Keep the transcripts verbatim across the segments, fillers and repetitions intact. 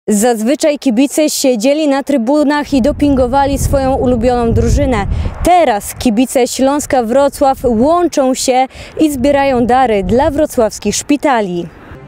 Zazwyczaj kibice siedzieli na trybunach i dopingowali swoją ulubioną drużynę. Teraz kibice Śląska Wrocław łączą się i zbierają dary dla wrocławskich szpitali.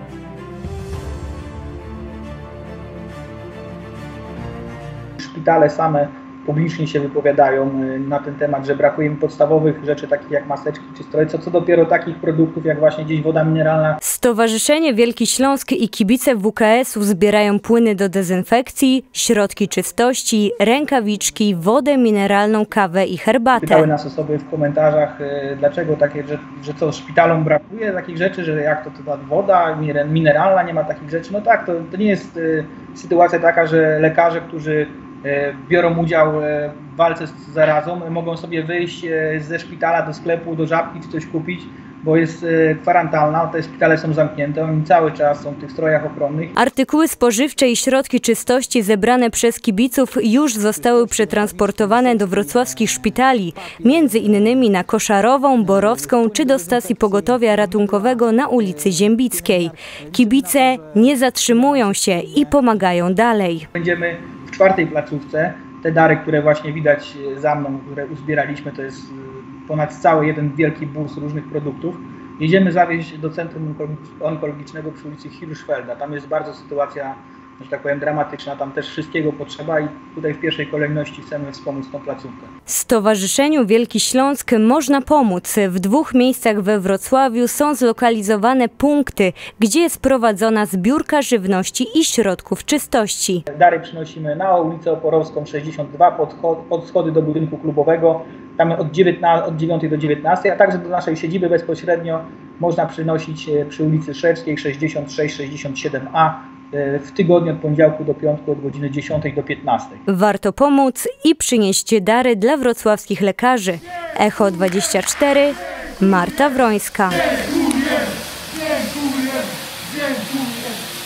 Szpitale same publicznie się wypowiadają na ten temat, że brakuje im podstawowych rzeczy takich jak maseczki czy stroje, co, co dopiero takich produktów jak właśnie gdzieś woda mineralna. Stowarzyszenie Wielki Śląsk i kibice W K S-u zbierają płyny do dezynfekcji, środki czystości, rękawiczki, wodę mineralną, kawę i herbatę. Pytały nas osoby w komentarzach, dlaczego takie, że, że co szpitalom brakuje takich rzeczy, że jak to, to ta woda mineralna, nie ma takich rzeczy. No tak, to, to nie jest y, sytuacja taka, że lekarze, którzy biorą udział w walce z zarazą, mogą sobie wyjść ze szpitala do sklepu, do Żabki czy coś kupić, bo jest kwarantanna, te szpitale są zamknięte, oni cały czas są w tych strojach ochronnych. Artykuły spożywcze i środki czystości zebrane przez kibiców już zostały przetransportowane do wrocławskich szpitali, między innymi na Koszarową, Borowską czy do stacji pogotowia ratunkowego na ulicy Ziembickiej. Kibice nie zatrzymują się i pomagają dalej. Będziemy w czwartej placówce. Te dary, które właśnie widać za mną, które uzbieraliśmy, to jest ponad cały jeden wielki bus różnych produktów. Jedziemy zawieźć do Centrum Onkologicznego przy ulicy Hirschfelda. Tam jest bardzo sytuacja, że tak powiem, dramatyczna. Tam też wszystkiego potrzeba i tutaj w pierwszej kolejności chcemy wspomóc tą placówkę. Stowarzyszeniu Wielki Śląsk można pomóc. W dwóch miejscach we Wrocławiu są zlokalizowane punkty, gdzie jest prowadzona zbiórka żywności i środków czystości. Dary przynosimy na ulicę Oporowską sześćdziesiąt dwa, pod, pod schody do budynku klubowego, tam od, od dziewiątej do dziewiętnastej, a także do naszej siedziby bezpośrednio można przynosić przy ulicy Szewskiej sześćdziesiąt sześć sześćdziesiąt siedem A w tygodniu od poniedziałku do piątku od godziny dziesiątej do piętnastej. Warto pomóc i przynieść dary dla wrocławskich lekarzy. Echo dwadzieścia cztery, Marta Wrońska.